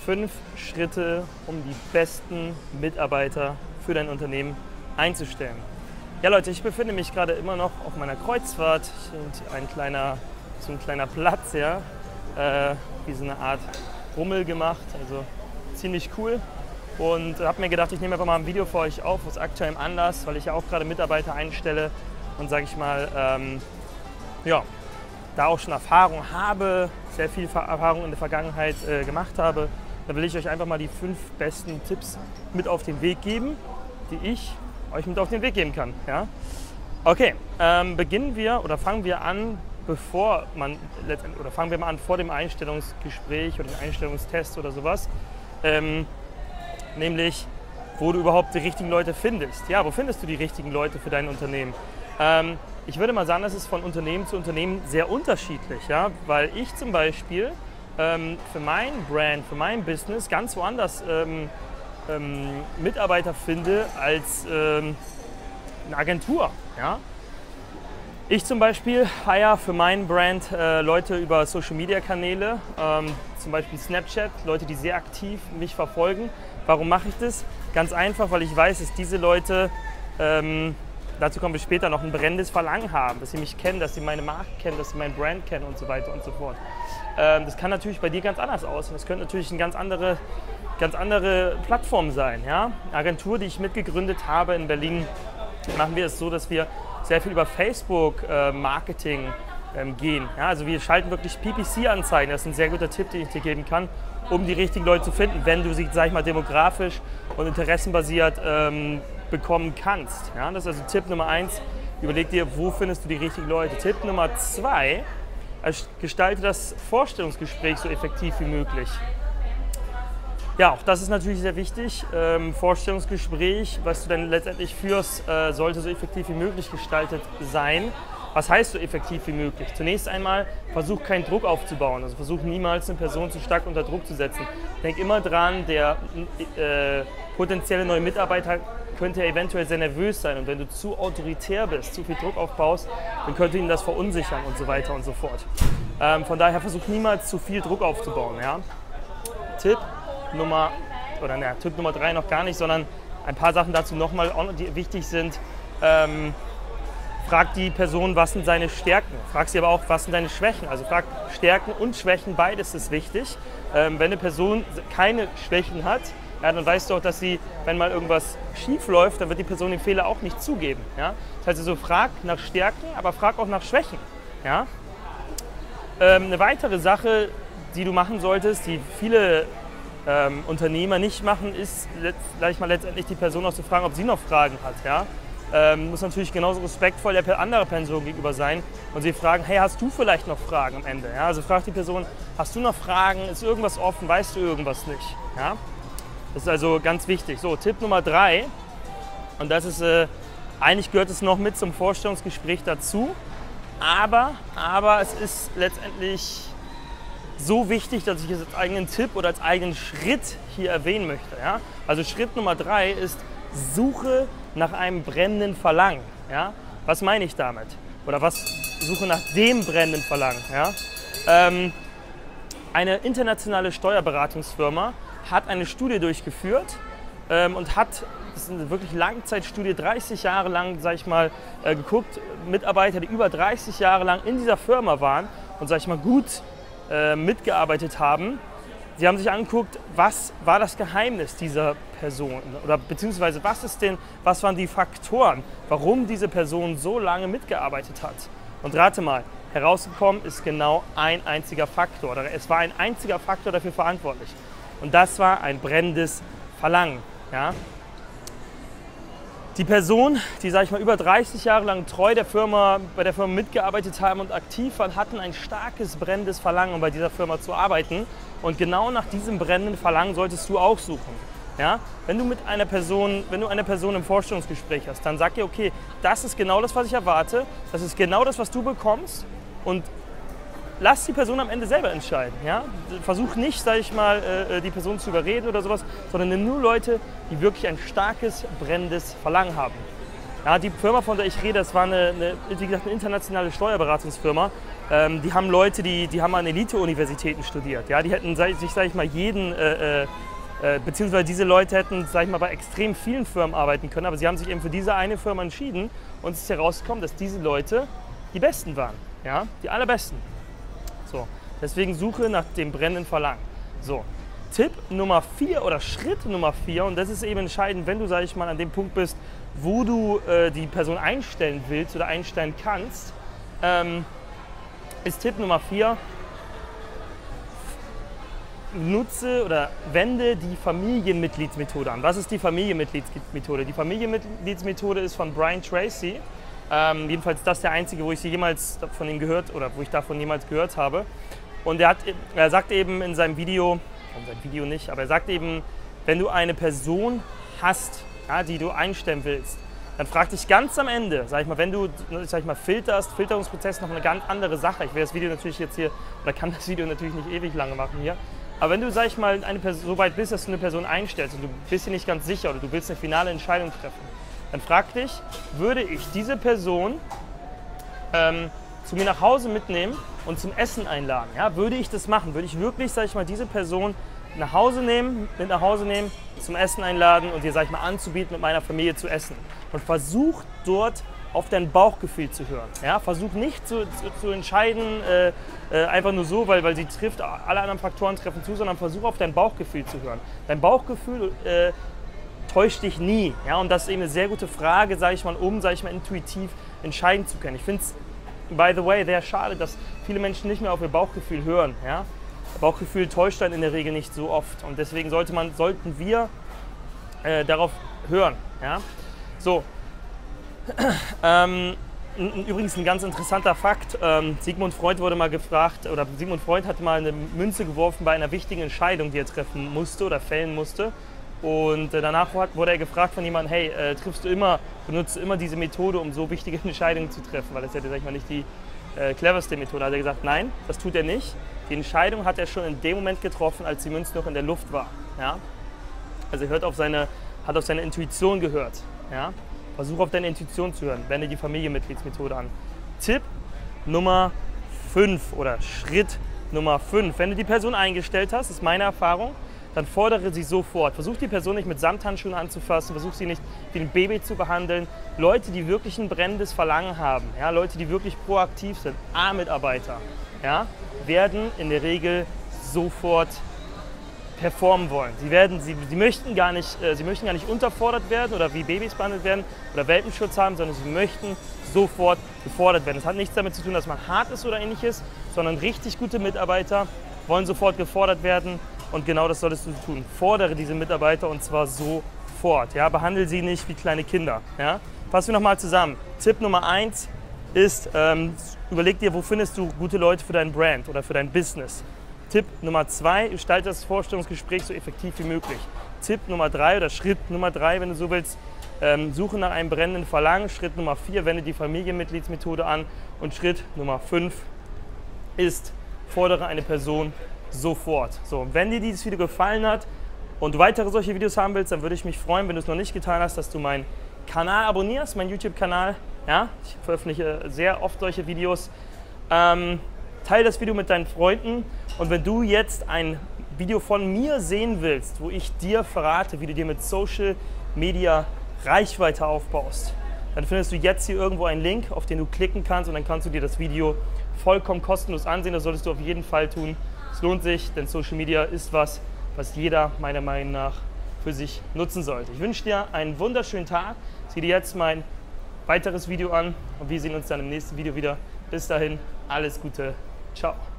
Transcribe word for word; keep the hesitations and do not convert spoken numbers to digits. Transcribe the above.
Fünf Schritte, um die besten Mitarbeiter für dein Unternehmen einzustellen. Ja Leute, ich befinde mich gerade immer noch auf meiner Kreuzfahrt. Und ein kleiner, so ein kleiner Platz, ja, äh, wie so eine Art Rummel gemacht, also ziemlich cool. Und habe mir gedacht, ich nehme einfach mal ein Video für euch auf, aus aktuellem Anlass, weil ich ja auch gerade Mitarbeiter einstelle und sage ich mal, ähm, ja, da auch schon Erfahrung habe, sehr viel Erfahrung in der Vergangenheit äh, gemacht habe. Da will ich euch einfach mal die fünf besten Tipps mit auf den Weg geben, die ich euch mit auf den Weg geben kann. Ja? Okay, ähm, beginnen wir oder fangen wir an, bevor man letztendlich, oder fangen wir mal an vor dem Einstellungsgespräch oder dem Einstellungstest oder sowas, ähm, nämlich wo du überhaupt die richtigen Leute findest. Ja, wo findest du die richtigen Leute für dein Unternehmen? Ähm, ich würde mal sagen, das ist von Unternehmen zu Unternehmen sehr unterschiedlich, ja, weil ich zum Beispiel ähm, für mein Brand, für mein Business ganz woanders ähm, ähm, Mitarbeiter finde als ähm, eine Agentur. Ja? Ich zum Beispiel hire für meinen Brand äh, Leute über Social Media Kanäle, ähm, zum Beispiel Snapchat, Leute, die sehr aktiv mich verfolgen. Warum mache ich das? Ganz einfach, weil ich weiß, dass diese Leute, ähm, dazu kommen wir später, noch ein brennendes Verlangen haben, dass sie mich kennen, dass sie meine Marke kennen, dass sie mein Brand kennen und so weiter und so fort. Ähm, das kann natürlich bei dir ganz anders aussehen. Das könnte natürlich eine ganz andere ganz andere Plattform sein. Ja? Eine Agentur, die ich mitgegründet habe in Berlin, machen wir es so, dass wir sehr viel über Facebook-Marketing äh, ähm, gehen. Ja? Also wir schalten wirklich P P C-Anzeigen, das ist ein sehr guter Tipp, den ich dir geben kann, um die richtigen Leute zu finden, wenn du sie, sag ich mal, demografisch und interessenbasiert ähm, bekommen kannst. Ja? Das ist also Tipp Nummer eins, überleg dir, wo findest du die richtigen Leute. Tipp Nummer zwei, gestalte das Vorstellungsgespräch so effektiv wie möglich. Ja, auch das ist natürlich sehr wichtig. Ähm, Vorstellungsgespräch, was du dann letztendlich führst, äh, sollte so effektiv wie möglich gestaltet sein. Was heißt so effektiv wie möglich? Zunächst einmal, versuch keinen Druck aufzubauen. Also versuch niemals eine Person zu stark unter Druck zu setzen. Denk immer dran, der äh, potenzielle neue Mitarbeiter könnte eventuell sehr nervös sein. Und wenn du zu autoritär bist, zu viel Druck aufbaust, dann könnte ihn das verunsichern und so weiter und so fort. Ähm, von daher versuch niemals zu viel Druck aufzubauen. Ja? Tipp Nummer, oder ne, Tipp Nummer drei noch gar nicht, sondern ein paar Sachen dazu nochmal, die wichtig sind. Ähm, frag die Person, was sind seine Stärken. Frag sie aber auch, was sind deine Schwächen. Also frag Stärken und Schwächen, beides ist wichtig. Ähm, wenn eine Person keine Schwächen hat, ja, dann weißt du auch, dass sie, wenn mal irgendwas schief läuft, dann wird die Person den Fehler auch nicht zugeben. Ja? Das heißt also, frag nach Stärken, aber frag auch nach Schwächen. Ja? Ähm, eine weitere Sache, die du machen solltest, die viele Ähm, Unternehmer nicht machen, ist gleich mal letztendlich die Person auch zu fragen, ob sie noch Fragen hat. Ja? Ähm, muss natürlich genauso respektvoll der anderen Person gegenüber sein und sie fragen, hey, hast du vielleicht noch Fragen am Ende? Ja? Also frag die Person, hast du noch Fragen, ist irgendwas offen, weißt du irgendwas nicht? Ja? Das ist also ganz wichtig. So, Tipp Nummer drei, und das ist, äh, eigentlich gehört es noch mit zum Vorstellungsgespräch dazu, aber, aber es ist letztendlich so wichtig, dass ich es als eigenen Tipp oder als eigenen Schritt hier erwähnen möchte. Ja? Also Schritt Nummer drei ist, suche nach einem brennenden Verlangen. Ja? Was meine ich damit? Oder was suche nach dem brennenden Verlangen? Ja? Ähm, eine internationale Steuerberatungsfirma hat eine Studie durchgeführt ähm, und hat, das ist eine wirklich Langzeitstudie, dreißig Jahre lang, sag ich mal, äh, geguckt, Mitarbeiter, die über dreißig Jahre lang in dieser Firma waren und, sag ich mal, gut mitgearbeitet haben. Sie haben sich angeguckt, was war das Geheimnis dieser Person oder beziehungsweise was ist denn, was waren die Faktoren, warum diese Person so lange mitgearbeitet hat. Und rate mal, herausgekommen ist genau ein einziger Faktor oder es war ein einziger Faktor dafür verantwortlich. Und das war ein brennendes Verlangen. Ja? Die Person, die, sag ich mal, über dreißig Jahre lang treu der Firma, bei der Firma mitgearbeitet haben und aktiv waren, hatten ein starkes brennendes Verlangen, um bei dieser Firma zu arbeiten. Und genau nach diesem brennenden Verlangen solltest du auch suchen. Ja? Wenn du mit einer Person, wenn du eine Person im Vorstellungsgespräch hast, dann sag dir, okay, das ist genau das, was ich erwarte, das ist genau das, was du bekommst und lass die Person am Ende selber entscheiden. Ja? Versuch nicht, sag ich mal, die Person zu überreden oder sowas, sondern nimm nur Leute, die wirklich ein starkes, brennendes Verlangen haben. Ja, die Firma, von der ich rede, das war eine, eine, wie gesagt, eine internationale Steuerberatungsfirma Ähm, die haben Leute, die, die haben an Elite-Universitäten studiert. Ja? Die hätten sich, sag ich mal, jeden, äh, äh, beziehungsweise diese Leute hätten, sag ich mal, bei extrem vielen Firmen arbeiten können, aber sie haben sich eben für diese eine Firma entschieden und es ist herausgekommen, dass diese Leute die Besten waren, ja? Die allerbesten. So. Deswegen suche nach dem brennenden Verlangen. So. Tipp Nummer vier oder Schritt Nummer vier, und das ist eben entscheidend, wenn du, sag ich mal, an dem Punkt bist, wo du äh, die Person einstellen willst oder einstellen kannst, ähm, ist Tipp Nummer vier, nutze oder wende die Familienmitgliedsmethode an. Was ist die Familienmitgliedsmethode? Die Familienmitgliedsmethode ist von Brian Tracy. Ähm, jedenfalls das der einzige, wo ich sie jemals von ihm gehört oder wo ich davon jemals gehört habe. Und er, hat, er sagt eben in seinem Video, in seinem Video nicht, aber er sagt eben, wenn du eine Person hast, ja, die du einstellen willst, dann frag dich ganz am Ende, sag ich mal, wenn du, sag ich mal, filterst, Filterungsprozess noch eine ganz andere Sache. Ich will das Video natürlich jetzt hier, oder kann das Video natürlich nicht ewig lange machen hier. Aber wenn du, sag ich mal, eine Person, so weit bist, dass du eine Person einstellst und du bist dir nicht ganz sicher oder du willst eine finale Entscheidung treffen, dann frag dich, würde ich diese Person ähm, zu mir nach Hause mitnehmen und zum Essen einladen? Ja, würde ich das machen? Würde ich wirklich, sag ich mal, diese Person nach Hause nehmen, mit nach Hause nehmen, zum Essen einladen und dir, sag ich mal, anzubieten, mit meiner Familie zu essen? Und versuch dort auf dein Bauchgefühl zu hören. Ja, versuch nicht zu, zu, zu entscheiden, äh, äh, einfach nur so, weil, weil sie trifft, alle anderen Faktoren treffen zu, sondern versuch auf dein Bauchgefühl zu hören. Dein Bauchgefühl äh, täuscht dich nie. Ja, und das ist eben eine sehr gute Frage, sage ich mal, um, sage ich mal, intuitiv entscheiden zu können. Ich finde es, by the way, sehr schade, dass viele Menschen nicht mehr auf ihr Bauchgefühl hören. Ja? Bauchgefühl täuscht dann in der Regel nicht so oft. Und deswegen sollte man, sollten wir äh, darauf hören. Ja? So. ähm, übrigens ein ganz interessanter Fakt. Ähm, Sigmund Freud wurde mal gefragt, oder Sigmund Freud hat mal eine Münze geworfen bei einer wichtigen Entscheidung, die er treffen musste oder fällen musste. Und äh, danach wurde er gefragt von jemandem, hey, äh, triffst du immer, benutzt du immer diese Methode, um so wichtige Entscheidungen zu treffen? Weil das ist ja, sag ich mal, nicht die äh, cleverste Methode. Da hat er gesagt, nein, das tut er nicht. Die Entscheidung hat er schon in dem Moment getroffen, als die Münze noch in der Luft war. Ja? Also er hört auf seine, hat auf seine Intuition gehört. Ja? Versuch auf deine Intuition zu hören, wende die Familienmitgliedsmethode an. Tipp Nummer fünf oder Schritt Nummer fünf. Wenn du die Person eingestellt hast, ist meine Erfahrung, dann fordere sie sofort. Versuch die Person nicht mit Samthandschuhen anzufassen, versuch sie nicht wie ein Baby zu behandeln. Leute, die wirklich ein brennendes Verlangen haben, ja, Leute, die wirklich proaktiv sind, A-Mitarbeiter, ja, werden in der Regel sofort performen wollen. Sie, werden, sie, sie, möchten gar nicht, äh, sie möchten gar nicht unterfordert werden oder wie Babys behandelt werden oder Welpenschutz haben, sondern sie möchten sofort gefordert werden. Das hat nichts damit zu tun, dass man hart ist oder ähnliches, sondern richtig gute Mitarbeiter wollen sofort gefordert werden. Und genau das solltest du tun. Fordere diese Mitarbeiter und zwar sofort. Ja? Behandle sie nicht wie kleine Kinder. Ja? Fassen wir nochmal zusammen. Tipp Nummer eins ist, ähm, überleg dir, wo findest du gute Leute für dein Brand oder für dein Business. Tipp Nummer zwei, gestalte das Vorstellungsgespräch so effektiv wie möglich. Tipp Nummer drei oder Schritt Nummer drei, wenn du so willst, ähm, suche nach einem brennenden Verlangen. Schritt Nummer vier, wende die Familienmitgliedsmethode an. Und Schritt Nummer fünf ist, fordere eine Person sofort. So, wenn dir dieses Video gefallen hat und du weitere solche Videos haben willst, dann würde ich mich freuen, wenn du es noch nicht getan hast, dass du meinen Kanal abonnierst, meinen YouTube-Kanal. Ja, ich veröffentliche sehr oft solche Videos. Ähm, teile das Video mit deinen Freunden und wenn du jetzt ein Video von mir sehen willst, wo ich dir verrate, wie du dir mit Social Media Reichweite aufbaust, dann findest du jetzt hier irgendwo einen Link, auf den du klicken kannst und dann kannst du dir das Video vollkommen kostenlos ansehen. Das solltest du auf jeden Fall tun. Es lohnt sich, denn Social Media ist was, was jeder meiner Meinung nach für sich nutzen sollte. Ich wünsche dir einen wunderschönen Tag. Sieh dir jetzt mein weiteres Video an und wir sehen uns dann im nächsten Video wieder. Bis dahin, alles Gute. Ciao.